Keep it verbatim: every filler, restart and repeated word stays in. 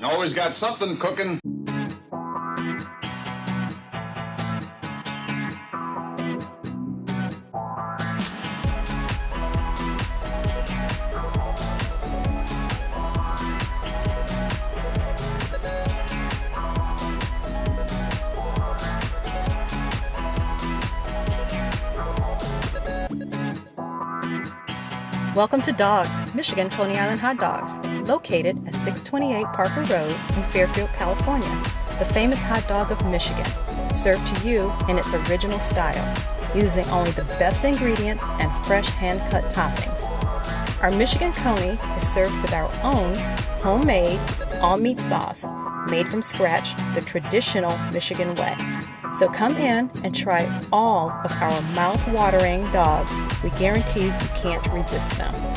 Always got something cooking. Welcome to Dawg's, Michigan Coney Island hot dogs, located at six twenty-eight Parker Road in Fairfield, California, the famous hot dog of Michigan, served to you in its original style, using only the best ingredients and fresh hand-cut toppings. Our Michigan Coney is served with our own homemade all-meat sauce, made from scratch the traditional Michigan way. So come in and try all of our mouth-watering dogs. We guarantee you can't resist them.